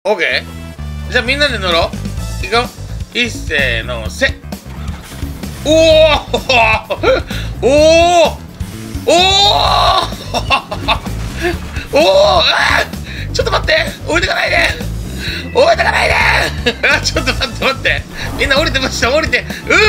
オッケー。じゃあみんなで乗ろう。いくよ。いっせーのせ。おおおおおおお、ちょっと待って、置いてかないで、置いてかないでちょっと待って待って、みんな降りてました、降りて、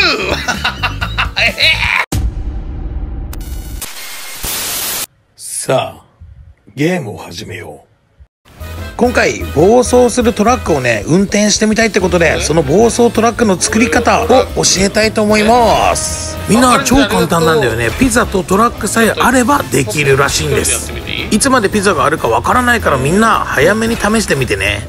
さあ、ゲームを始めよう。今回暴走するトラックをね運転してみたいってことで、その暴走トラックの作り方を教えたいと思います。みんな超簡単なんだよね。ピザとトラックさえあればできるらしいんです。いつまでピザがあるかわからないから、みんな早めに試してみてね。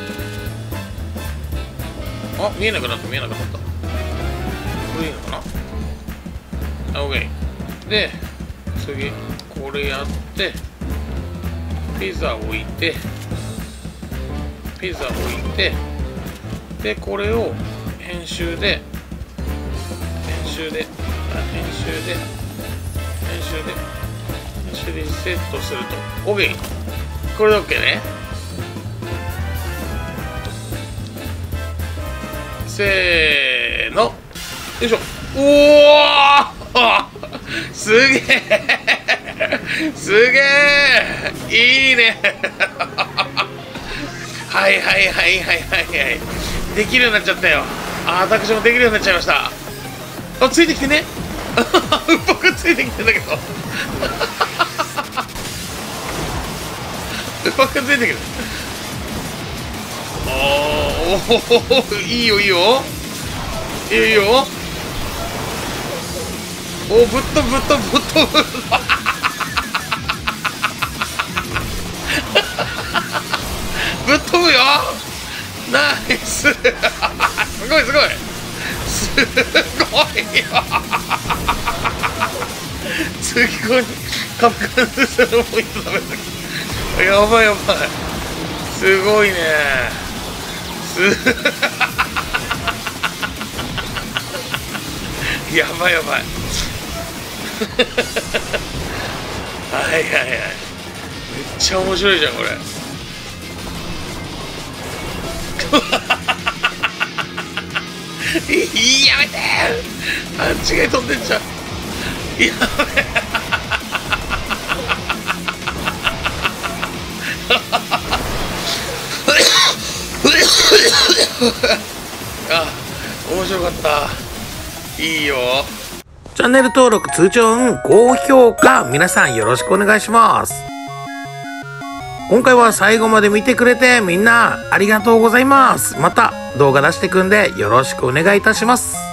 あ、見えなくなった、見えなくなった。これいいのかな。あ、OK。で次これやってピザ置いて、ピザ置いて、でこれを編集でリセットすると OK。 これで OK ね。せーの、よいしょ。おおすげえすげえ、いいねはいはいはいはいはいはい、できるようになっちゃったよ。私もできるようになっちゃいました。あ、ついてきてね僕ついてきてんだけど僕ついてきてる。おお、いいよいいよいいよいいよ。お、ぶっ飛ぶぶっ飛ぶぶっ飛ぶぶっ飛ぶよ。ナイスすごいすごいすごいよ次こにカプカンスのポイント食べた。やばいやばい、すごいねやばいやばいはいはいはい、めっちゃ面白いじゃんこれやめて、あっちが飛んでんじゃん。やべあ、面白かった、いいよ。 チャンネル登録、通知音、高評価、皆さんよろしくお願いします。今回は最後まで見てくれてみんなありがとうございます。また動画出してくんでよろしくお願いいたします。